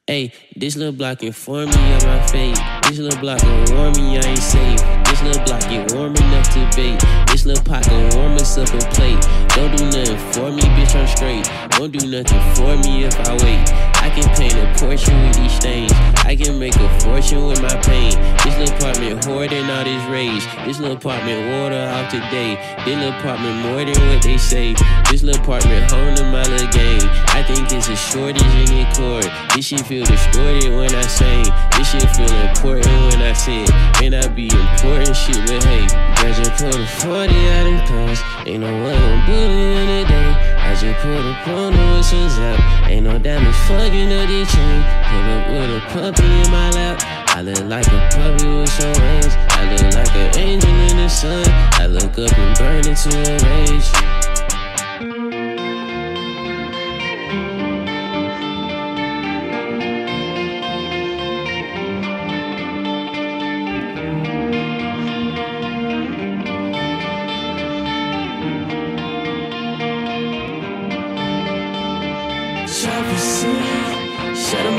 Hey, this little block inform me of my fate. This little block gon' warn me I ain't safe. This little block get warm enough to bait. This little pot gon' warm us up a plate. Don't do nothing for me, bitch, I'm straight. Don't do nothing for me if I wait. I can paint a portrait with these stains. I can make a fortune with my pain. This little apartment hoarding all this rage. This little apartment water out today. This little apartment more than what they say. This little apartment home to my little game. I think it's a shortage in the chord. This shit feel distorted when I sing. This shit feel important when I say it. May not be important shit, but hey, I just put a 40 out in pounds. Ain't no one gon' do it in a day. I just put a phone on whistles out. Ain't no diamonds fucking up the chain. Pull up with a puppy in my lap. I look like a puppy with some wings. I look like an angel in the sun. I look up and burn into a rage. Shut